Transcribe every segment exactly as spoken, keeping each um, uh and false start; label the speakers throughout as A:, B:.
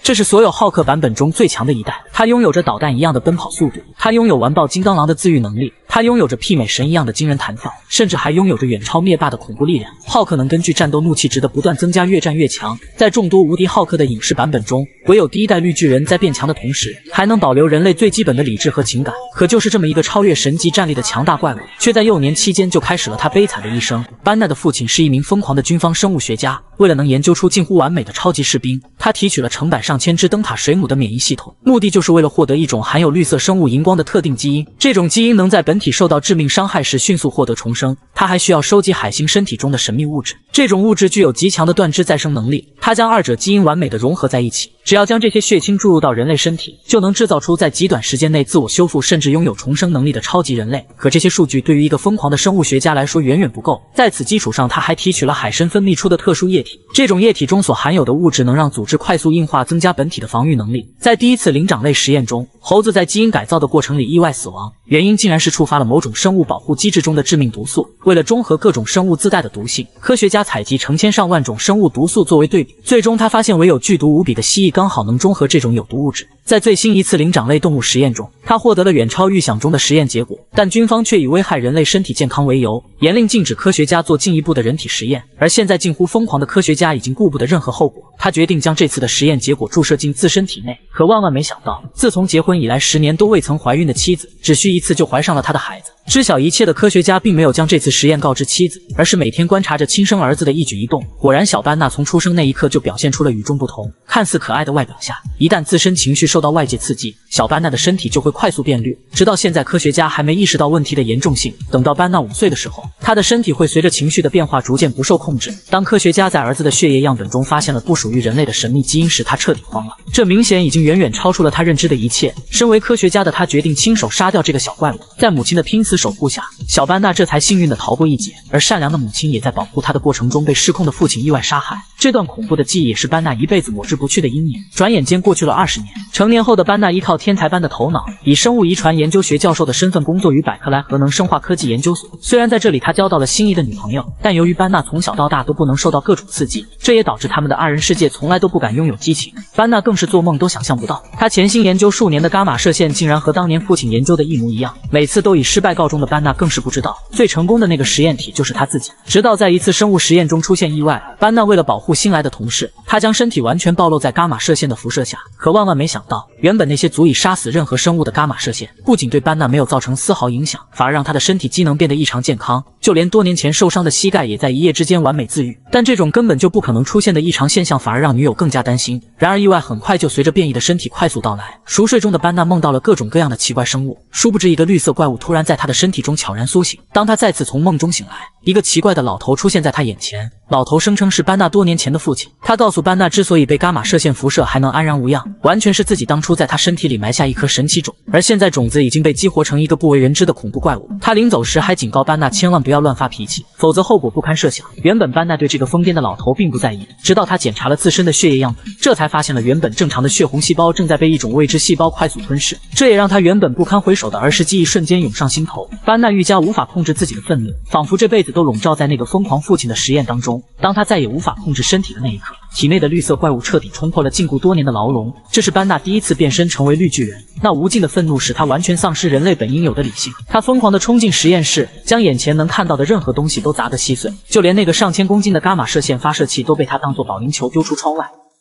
A: 这是所有浩克版本中最强的一代，他拥有着导弹一样的奔跑速度，他拥有完爆金刚狼的自愈能力，他拥有着媲美神一样的惊人弹跳，甚至还拥有着远超灭霸的恐怖力量。浩克能根据战斗怒气值的不断增加越战越强，在众多无敌浩克的影视版本中，唯有第一代绿巨人在变强的同时，还能保留人类最基本的理智和情感。可就是这么一个超越神级战力的强大怪物，却在幼年期间就开始了他悲惨的一生。班纳的父亲是一名疯狂的军方生物学家，为了能研究出近乎完美的超级士兵，他提取了成百上千只灯塔水母的免疫系统，目的就是为了获得一种含有绿色生物荧光的特定基因。这种基因能在本体受到致命伤害时迅速获得重生。他还需要收集海星身体中的神秘物质，这种物质具有极强的断肢再生能力。他将二者基因完美的融合在一起，只要将这些血清注入到人类身体，就能制造出在极短时间内自我修复甚至拥有重生能力的超级人类。可这些数据对于一个疯狂的生物学家来说远远不够，在此基础上，他还提取了海参分泌出的特殊液体，这种液体中所含有的物质能让组织快速硬化，增加本体的防御能力。在第一次灵长类实验中，猴子在基因改造的过程里意外死亡，原因竟然是触发了某种生物保护机制中的致命毒素。为了中和各种生物自带的毒性，科学家采集成千上万种生物毒素作为对比，最终他发现唯有剧毒无比的蜥蜴刚好能中和这种有毒物质。在最新一次灵长类动物实验中，他获得了远超预想中的实验结果，但军方却以危害人类身体健康为由，严令禁止科学家做进一步的人体实验。而现在近乎疯狂的科学家已经顾不得任何后果，他决定将这次的实验结果注射进自身体内。可万万没想到，自从结婚以来十年都未曾怀孕的妻子，只需一次就怀上了他的孩子。知晓一切的科学家并没有将这次实验告知妻子，而是每天观察着亲生儿子的一举一动。果然，小班纳从出生那一刻就表现出了与众不同。看似可爱的外表下，一旦自身情绪受到外界刺激，小班纳的身体就会快速变绿。直到现在，科学家还没意识到问题的严重性。等到班纳五岁的时候，他的身体会随着情绪的变化逐渐不受控制。当科学家在儿子的血液样本中发现了不属于人类的神秘基因时，他彻底慌了。这明显已经远远超出了他认知的一切。身为科学家的他决定亲手杀掉这个小怪物。在母亲的拼死守护下，小班纳这才幸运地逃过一劫。而善良的母亲也在保护他的过程中被失控的父亲意外杀害。这段恐怖的记忆也是班纳一辈子抹之不去的阴影。转眼间过去了二十年，成年后的班纳依靠天才般的头脑，以生物遗传研究学教授的身份工作于百克莱核能生化科技研究所。虽然在这里他交到了心仪的女朋友，但由于班纳从小到大都不能受到各种刺激，这也导致他们的二人世界从来都不敢拥有激情。班纳更是做梦都想象不到，他潜心研究数年的伽马射线竟然和当年父亲研究的一模一样。每次都以失败告终的班纳更是不知道，最成功的那个实验体就是他自己。直到在一次生物实验中出现意外，班纳为了保护新来的同事，他将身体完全暴露在伽马射线的辐射下。可万万没想到，原本那些足以杀死任何生物的伽马射线，不仅对班纳没有造成丝毫影响，反而让他的身体机能变得异常健康，就连多年前受伤的膝盖也在一夜之间完美自愈。但这种根本就不可能出现的异常现象，反而让女友更加担心。然而意外很快就随着变异的身体快速到来。熟睡中的班纳梦到了各种各样的奇怪生物，殊不知一个绿色怪物突然在他的身体中悄然苏醒。当他再次从梦中醒来，一个奇怪的老头出现在他眼前。老头声称是班纳多年前的父亲，他告诉班纳之所以被伽马射线辐射还能安然无恙，完全是自己当初在他身体里埋下一颗神奇种，而现在种子已经被激活成一个不为人知的恐怖怪物。他临走时还警告班纳千万不要乱发脾气，否则后果不堪设想。原本班纳对这个疯癫的老头并不在意，直到他检查了自身的血液样本，这才发现了原本正常的血红细胞正在被一种未知细胞快速吞噬，这也让他原本不堪回首的儿时记忆瞬间涌上心头。班纳愈加无法控制自己的愤怒，仿佛这辈子都笼罩在那个疯狂父亲的实验当中。当他再也无法控制身体的那一刻，体内的绿色怪物彻底冲破了禁锢多年的牢笼。这是班纳第一次变身成为绿巨人，那无尽的愤怒使他完全丧失人类本应有的理性。他疯狂地冲进实验室，将眼前能看到的任何东西都砸得稀碎，就连那个上千公斤的伽马射线发射器都被他当作保龄球丢出窗外。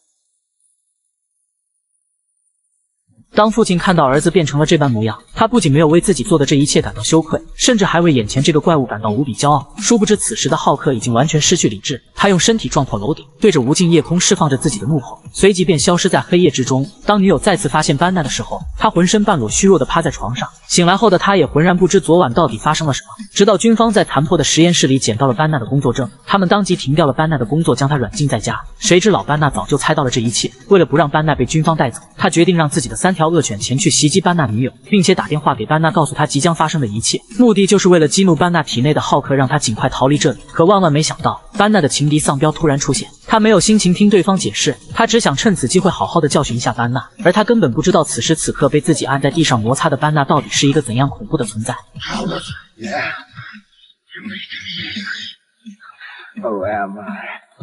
A: 当父亲看到儿子变成了这般模样，他不仅没有为自己做的这一切感到羞愧，甚至还为眼前这个怪物感到无比骄傲。殊不知此时的浩克已经完全失去理智，他用身体撞破楼顶，对着无尽夜空释放着自己的怒吼，随即便消失在黑夜之中。当女友再次发现班纳的时候，他浑身半裸虚弱地趴在床上，醒来后的他也浑然不知昨晚到底发生了什么。直到军方在残破的实验室里捡到了班纳的工作证，他们当即停掉了班纳的工作，将他软禁在家。谁知老班纳早就猜到了这一切，为了不让班纳被军方带走，他决定让自己的三条恶犬前去袭击班纳女友，并且打电话给班纳，告诉他即将发生的一切，目的就是为了激怒班纳体内的浩克，让他尽快逃离这里。可万万没想到，班纳的情敌丧彪突然出现，他没有心情听对方解释，他只想趁此机会好好的教训一下班纳，而他根本不知道此时此刻被自己按在地上摩擦的班纳到底是一个怎样恐怖的存在。
B: Who am I?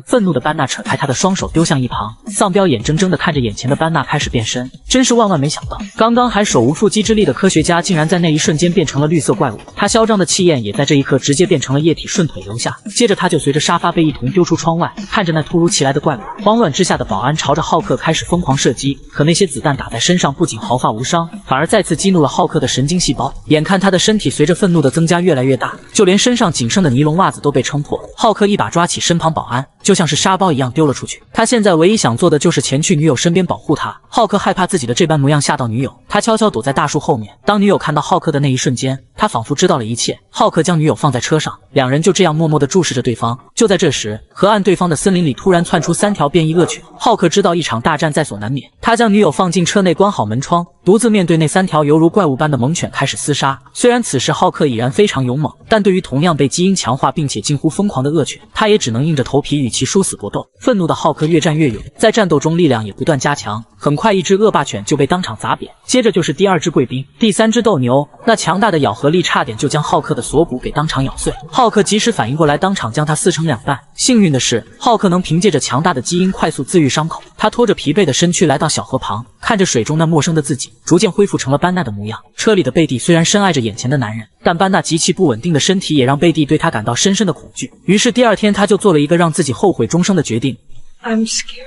A: 愤怒的班纳扯开他的双手丢向一旁，丧彪眼睁睁地看着眼前的班纳开始变身，真是万万没想到，刚刚还手无缚鸡之力的科学家竟然在那一瞬间变成了绿色怪物。他嚣张的气焰也在这一刻直接变成了液体，顺腿流下，接着他就随着沙发被一同丢出窗外。看着那突如其来的怪物，慌乱之下的保安朝着浩克开始疯狂射击，可那些子弹打在身上不仅毫发无伤，反而再次激怒了浩克的神经细胞。眼看他的身体随着愤怒的增加越来越大，就连身上仅剩的尼龙袜子都被撑破。浩克一把抓起身旁保安，就像是沙包一样丢了出去。他现在唯一想做的就是前去女友身边保护她。浩克害怕自己的这般模样吓到女友，他悄悄躲在大树后面。当女友看到浩克的那一瞬间，他仿佛知道了一切。浩克将女友放在车上，两人就这样默默地注视着对方。就在这时，河岸对方的森林里突然窜出三条变异恶犬。浩克知道一场大战在所难免，他将女友放进车内，关好门窗，独自面对那三条犹如怪物般的猛犬开始厮杀。虽然此时浩克已然非常勇猛，但对于同样被基因强化并且近乎疯狂的恶犬，他也只能硬着头皮与其殊死搏斗。愤怒的浩克越战越勇，在战斗中力量也不断加强。很快，一只恶霸犬就被当场砸扁，接着就是第二只贵宾，第三只斗牛。那强大的咬合力差点就将浩克的锁骨给当场咬碎。浩克及时反应过来，当场将它撕成两半。幸运的是，浩克能凭借着强大的基因快速自愈伤口。他拖着疲惫的身躯来到小河旁，看着水中那陌生的自己，逐渐恢复成了班纳的模样。车里的贝蒂虽然深爱着眼前的男人，但班纳极其不稳定的身体也让贝蒂对他感到深深的恐惧。于是第二天，他就做了一个让自己后悔终生的决定。
B: I'm scared.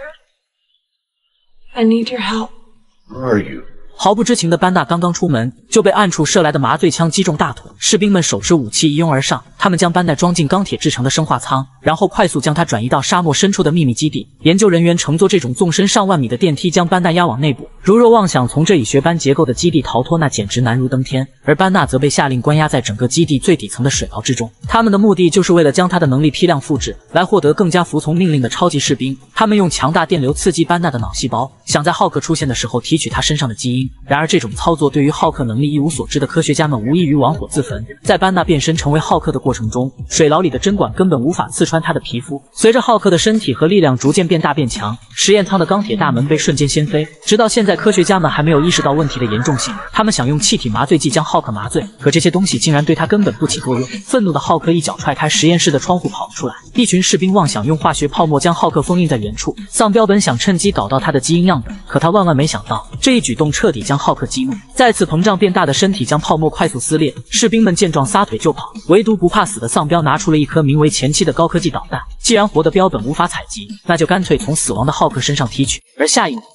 B: I need your help.
C: Who are you?
A: 毫不知情的班纳刚刚出门，就被暗处射来的麻醉枪击中大腿。士兵们手持武器一拥而上，他们将班纳装进钢铁制成的生化舱，然后快速将他转移到沙漠深处的秘密基地。研究人员乘坐这种纵深上万米的电梯，将班纳押往内部。如若妄想从这以学班结构的基地逃脱，那简直难如登天。而班纳则被下令关押在整个基地最底层的水牢之中。他们的目的就是为了将他的能力批量复制，来获得更加服从命令的超级士兵。他们用强大电流刺激班纳的脑细胞，想在浩克出现的时候提取他身上的基因。然而这种操作对于浩克能力一无所知的科学家们无异于玩火自焚。在班纳变身成为浩克的过程中，水牢里的针管根本无法刺穿他的皮肤。随着浩克的身体和力量逐渐变大变强，实验舱的钢铁大门被瞬间掀飞。直到现在，科学家们还没有意识到问题的严重性。他们想用气体麻醉剂将浩克麻醉，可这些东西竟然对他根本不起作用。愤怒的浩克一脚踹开实验室的窗户跑了出来。一群士兵妄想用化学泡沫将浩克封印在原处。丧彪本想趁机搞到他的基因样本，可他万万没想到，这一举动彻底将浩克激怒。再次膨胀变大的身体将泡沫快速撕裂。士兵们见状撒腿就跑，唯独不怕死的丧彪拿出了一颗名为前期的高科技导弹。既然活的标本无法采集，那就干脆从死亡的浩克身上提取。而下一秒，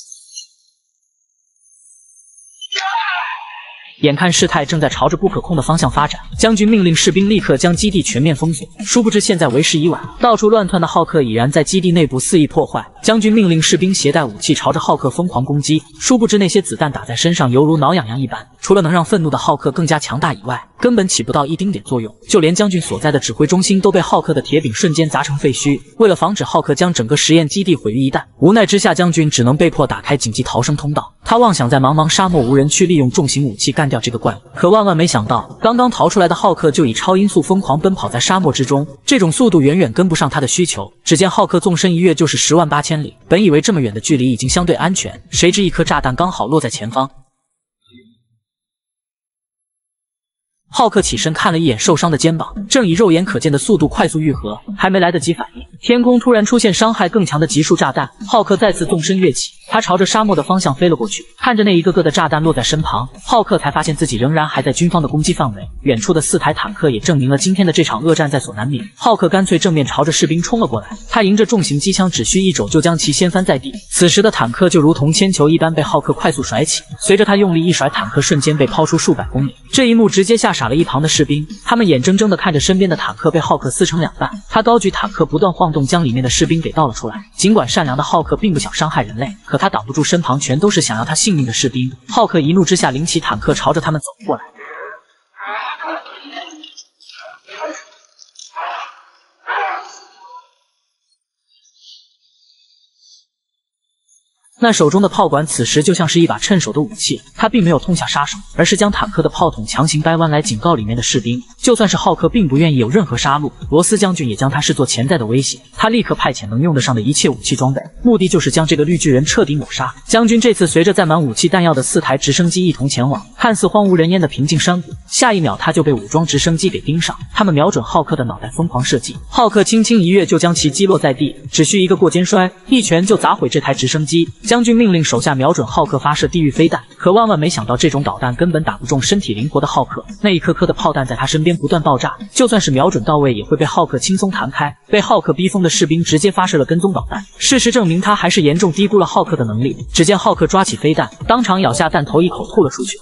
A: 眼看事态正在朝着不可控的方向发展，将军命令士兵立刻将基地全面封锁。殊不知现在为时已晚，到处乱窜的浩克已然在基地内部肆意破坏。将军命令士兵携带武器朝着浩克疯狂攻击，殊不知那些子弹打在身上犹如挠痒痒一般，除了能让愤怒的浩克更加强大以外，根本起不到一丁点作用。就连将军所在的指挥中心都被浩克的铁饼瞬间砸成废墟。为了防止浩克将整个实验基地毁于一旦，无奈之下，将军只能被迫打开紧急逃生通道。他妄想在茫茫沙漠无人区利用重型武器干掉这个怪物，可万万没想到，刚刚逃出来的浩克就以超音速疯狂奔跑在沙漠之中，这种速度远远跟不上他的需求。只见浩克纵身一跃就是十万八千里，本以为这么远的距离已经相对安全，谁知一颗炸弹刚好落在前方。浩克起身看了一眼受伤的肩膀，正以肉眼可见的速度快速愈合，还没来得及反应，天空突然出现伤害更强的集束炸弹。浩克再次纵身跃起，他朝着沙漠的方向飞了过去。看着那一个个的炸弹落在身旁，浩克才发现自己仍然还在军方的攻击范围。远处的四台坦克也证明了今天的这场恶战在所难免。浩克干脆正面朝着士兵冲了过来，他迎着重型机枪只需一肘就将其掀翻在地。此时的坦克就如同铅球一般被浩克快速甩起，随着他用力一甩，坦克瞬间被抛出数百公里。这一幕直接吓傻了一旁的士兵，他们眼睁睁地看着身边的坦克被浩克撕成两半。他高举坦克不断晃动，将里面的士兵给倒了出来。尽管善良的浩克并不想伤害人类，可他挡不住身旁全都是想要他性命的士兵。浩克一怒之下领起坦克朝着他们走过来。那手中的炮管此时就像是一把趁手的武器，他并没有痛下杀手，而是将坦克的炮筒强行掰弯来警告里面的士兵。 就算是浩克并不愿意有任何杀戮，罗斯将军也将他视作潜在的威胁。他立刻派遣能用得上的一切武器装备，目的就是将这个绿巨人彻底抹杀。将军这次随着载满武器弹药的四台直升机一同前往看似荒无人烟的平静山谷，下一秒他就被武装直升机给盯上，他们瞄准浩克的脑袋疯狂射击。浩克轻轻一跃就将其击落在地，只需一个过肩摔，一拳就砸毁这台直升机。将军命令手下瞄准浩克发射地狱飞弹，可万万没想到这种导弹根本打不中身体灵活的浩克，那一颗颗的炮弹在他身边不断爆炸，就算是瞄准到位也会被浩克轻松弹开。被浩克逼疯的士兵直接发射了跟踪导弹，事实证明他还是严重低估了浩克的能力。只见浩克抓起飞弹，当场咬下弹头一口吐了出去。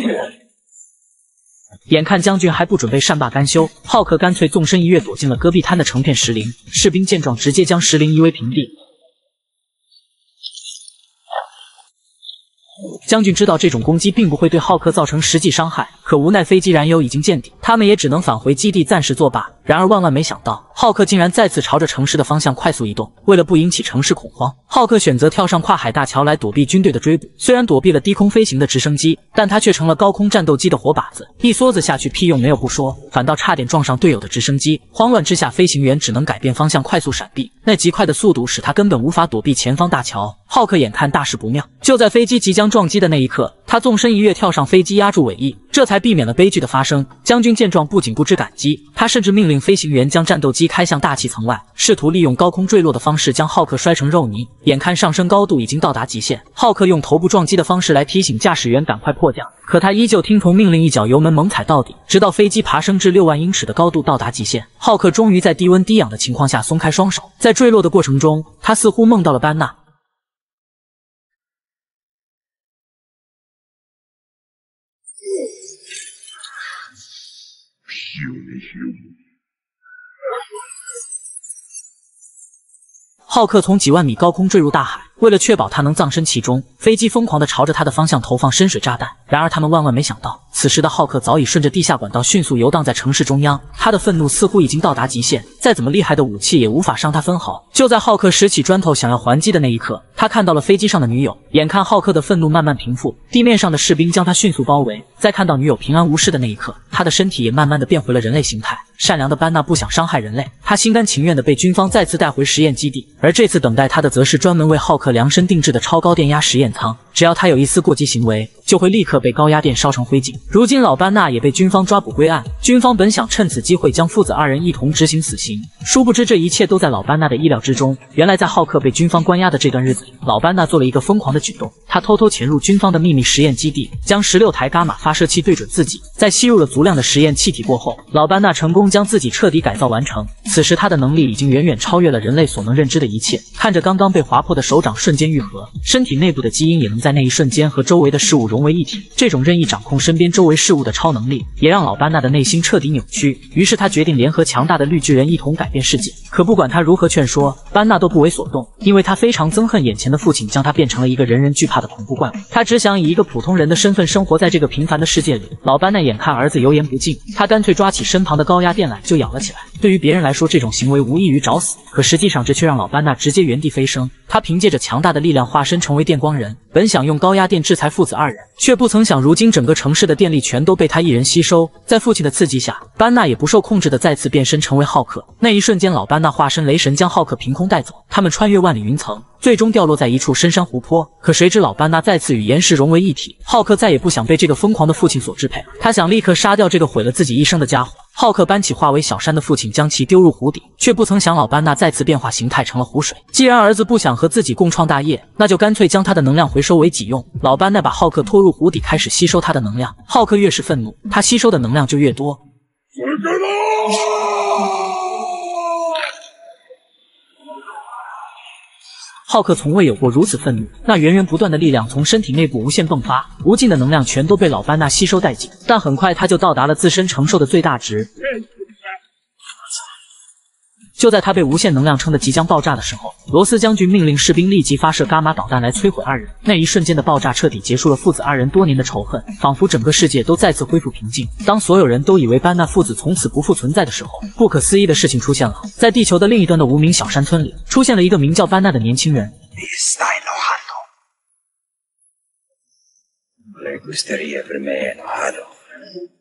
A: 眼看将军还不准备善罢甘休，浩克干脆纵身一跃躲进了戈壁滩的成片石林。士兵见状直接将石林夷为平地。将军知道这种攻击并不会对浩克造成实际伤害，可无奈飞机燃油已经见底，他们也只能返回基地暂时作罢。然而万万没想到，浩克竟然再次朝着城市的方向快速移动。为了不引起城市恐慌，浩克选择跳上跨海大桥来躲避军队的追捕。虽然躲避了低空飞行的直升机，但他却成了高空战斗机的活靶子，一梭子下去屁用没有不说，反倒差点撞上队友的直升机。慌乱之下，飞行员只能改变方向快速闪避，那极快的速度使他根本无法躲避前方大桥。浩克眼看大事不妙，就在飞机即将撞击的那一刻，他纵身一跃跳上飞机压住尾翼，这才避免了悲剧的发生。将军见状不仅不知感激，他甚至命令飞行员将战斗机开向大气层外，试图利用高空坠落的方式将浩克摔成肉泥。眼看上升高度已经到达极限，浩克用头部撞击的方式来提醒驾驶员赶快迫降，可他依旧听从命令，一脚油门猛踩到底，直到飞机爬升至六万英尺的高度到达极限，浩克终于在低温低氧的情况下松开双手。在坠落的过程中，他似乎梦到了班纳。浩克从几万米高空坠入大海，为了确保他能葬身其中，飞机疯狂地朝着他的方向投放深水炸弹。然而他们万万没想到，此时的浩克早已顺着地下管道迅速游荡在城市中央，他的愤怒似乎已经到达极限，再怎么厉害的武器也无法伤他分毫。就在浩克拾起砖头想要还击的那一刻，他看到了飞机上的女友。眼看浩克的愤怒慢慢平复，地面上的士兵将他迅速包围。在看到女友平安无事的那一刻，他的身体也慢慢的变回了人类形态。善良的班纳不想伤害人类，他心甘情愿的被军方再次带回实验基地，而这次等待他的则是专门为浩克量身定制的超高电压实验舱。只要他有一丝过激行为，就会立刻被高压电烧成灰烬。如今老班纳也被军方抓捕归案，军方本想趁此机会将父子二人一同执行死刑，殊不知这一切都在老班纳的意料之中。原来在浩克被军方关押的这段日子里，老班纳做了一个疯狂的举动，他偷偷潜入军方的秘密实验基地，将十六台伽马发射器对准自己，在吸入了足量的实验气体过后，老班纳成功将自己彻底改造完成。此时他的能力已经远远超越了人类所能认知的一切。看着刚刚被划破的手掌瞬间愈合，身体内部的基因也能在那一瞬间和周围的事物融为一体，这种任意掌控身边周围事物的超能力，也让老班纳的内心彻底扭曲。于是他决定联合强大的绿巨人一同改变世界。可不管他如何劝说，班纳都不为所动，因为他非常憎恨眼前的父亲将他变成了一个人人惧怕的恐怖怪物。他只想以一个普通人的身份生活在这个平凡的世界里。老班纳眼看儿子油盐不进，他干脆抓起身旁的高压电缆就咬了起来。对于别人来说，这种行为无异于找死，可实际上这却让老班纳直接原地飞升。他凭借着强大的力量化身成为电光人，本想用高压电制裁父子二人，却不曾想如今整个城市的电力全都被他一人吸收。在父亲的刺激下，班纳也不受控制的再次变身成为浩克。那一瞬间，老班纳化身雷神将浩克凭空带走，他们穿越万里云层，最终掉落在一处深山湖泊。可谁知老班纳再次与岩石融为一体，浩克再也不想被这个疯狂的父亲所支配，他想立刻杀掉这个毁了自己一生的家伙。浩克搬起化为小山的父亲，将其丢入湖底，却不曾想老班纳再次变化形态成了湖水。既然儿子不想和自己共创大业，那就干脆将他的能量回收为己用。老班纳把浩克拖入湖底，开始吸收他的能量。浩克越是愤怒，他吸收的能量就越多。浩克从未有过如此愤怒，那源源不断的力量从身体内部无限迸发，无尽的能量全都被老班纳吸收殆尽。但很快他就到达了自身承受的最大值。就在他被无限能量撑得即将爆炸的时候，罗斯将军命令士兵立即发射伽马导弹来摧毁二人。那一瞬间的爆炸彻底结束了父子二人多年的仇恨，仿佛整个世界都再次恢复平静。当所有人都以为班纳父子从此不复存在的时候，不可思议的事情出现了。在地球的另一端的无名小山村里，出现了一个名叫班纳的年轻人。
C: Le gustaría per me enojado.